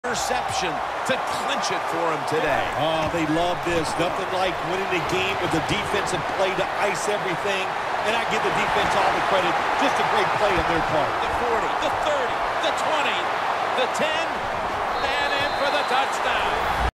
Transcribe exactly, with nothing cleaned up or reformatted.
interception to clinch it for him today. Oh, they love this. Nothing like winning the game with a defensive play to ice everything. And I give the defense all the credit. Just a great play on their part. The forty, the thirty, the twenty, the ten, and in for the touchdown.